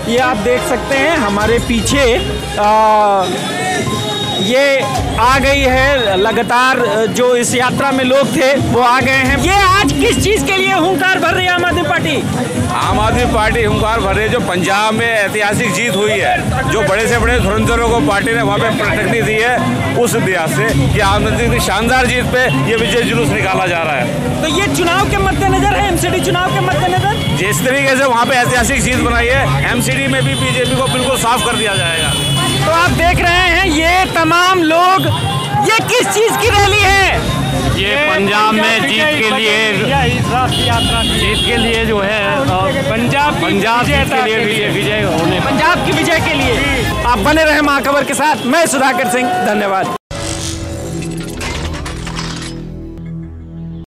ये आप देख सकते हैं हमारे पीछे ये आ गई है। लगातार जो इस यात्रा में लोग थे वो आ गए हैं। ये आज किस चीज के लिए हुंकार भर रही है आम आदमी पार्टी? आम आदमी पार्टी हुंकार भर रही है जो पंजाब में ऐतिहासिक जीत हुई है, जो बड़े से बड़े धुरंधरों को पार्टी ने वहाँ पे प्रटकनी दी है, उस लिहाज से कि आम आदमी की शानदार जीत पे ये विजय जुलूस निकाला जा रहा है। तो ये चुनाव के मद्देनजर है, एमसीडी चुनाव के मद्देनजर जिस तरीके से वहाँ पे ऐतिहासिक जीत बनाई है, एमसीडी में भी बीजेपी को बिल्कुल साफ कर दिया जाएगा। तो आप देख रहे हैं ये तमाम लोग, ये किस चीज की रैली है? ये पंजाब में जीत के लिए जो है पंजाब जीत के लिए विजय होने, पंजाब की विजय के लिए। आप बने रहे महाखबर के साथ। मैं सुधाकर सिंह, धन्यवाद।